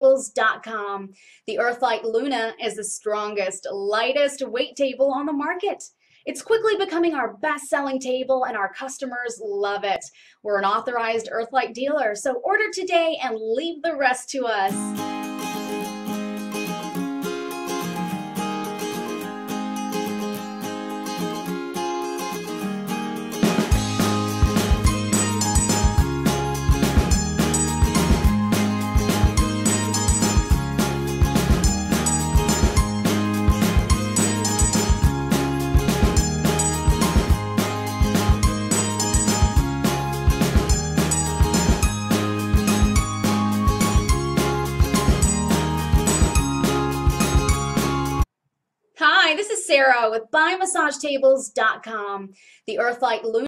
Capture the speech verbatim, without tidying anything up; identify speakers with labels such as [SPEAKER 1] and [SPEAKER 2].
[SPEAKER 1] tables dot com. The Earthlite Luna is the strongest, lightest weight table on the market. It's quickly becoming our best-selling table, and our customers love it. We're an authorized Earthlite dealer, so order today and leave the rest to us. Hi, this is Sarah with buy massage tables dot com. The Earthlite Luna